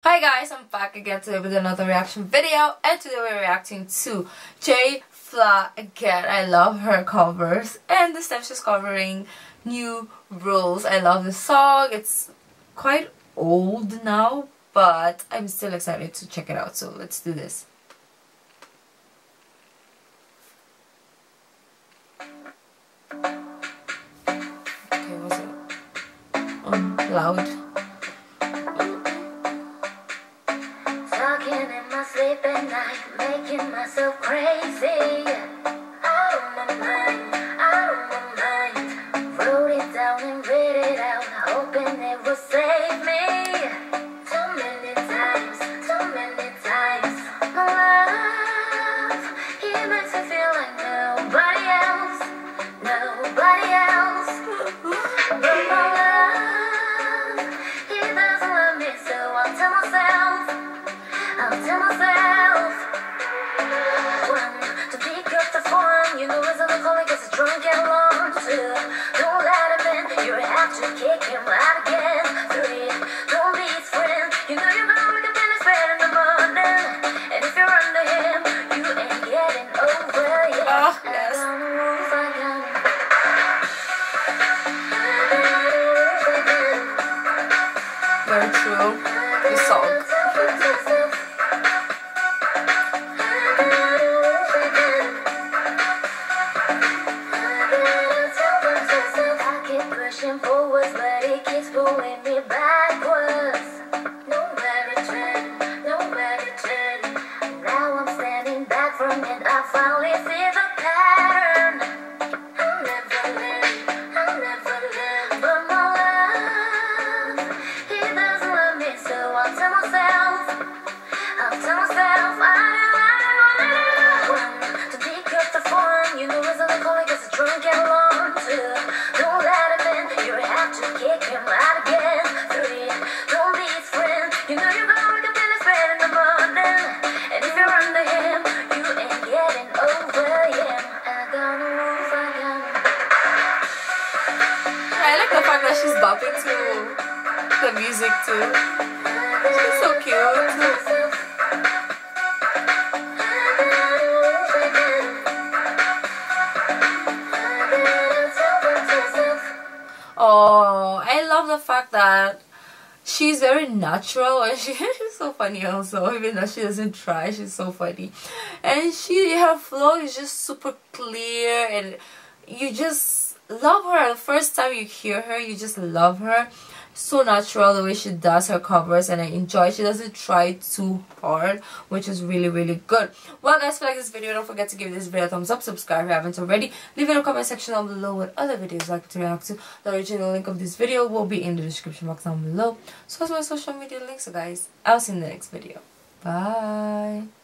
Hi guys, I'm back again today with another reaction video, and today we're reacting to J Fla again. I love her covers, and this time she's covering New Rules. I love the song. It's quite old now, but I'm still excited to check it out, so let's do this. Okay, was it on loud? Talking in my sleep at night, making myself crazy. Out of my mind, out of my mind. Wrote it down and read it out, hoping it would save me. Too many times, too many times. My love, he makes me feel like nobody else, nobody else. But my love, he doesn't love me, so I'll tell myself. I'll tell myself, one, to pick up the phone, you know it's an alcoholic, it's a drunk and alone. Two, don't let him in, you have to kick him out again. Three, don't be his friend, you know you're gonna make a finish bed in the morning. And if you're under him, you ain't getting over yet. Oh, yes. Very true. The song. Pushing forwards, but it keeps pulling me backwards. Nowhere to turn, nowhere to turn. Now I'm standing back from it. I finally see the pattern. I'll never learn. But my love, he doesn't love me, so I'll tell myself, one, to pick up the phone, you know it's an alcoholic, it's a drunk and alone. Two, don't let him in, you have to kick him out again. Three, don't be his friend, you know you're gonna wake up in his bed in the morning. And if you're under him, you ain't getting over him. I got no rules, I got no. I like the fact that she's bopping to the music too. She's so cute. Oh, I love the fact that she's very natural, and she's so funny also. Even though she doesn't try, she's so funny. And her flow is just super clear, and you just love her. The first time you hear her, you just love her. So natural the way she does her covers, and I enjoy it. She doesn't try too hard, which is really good. Well guys, if you like this video, don't forget to give this video a thumbs up, subscribe if you haven't already, leave in the comment section down below what other videos you'd like to react to. The original link of this video will be in the description box down below, so as my social media links. So guys, I'll see you in the next video. Bye.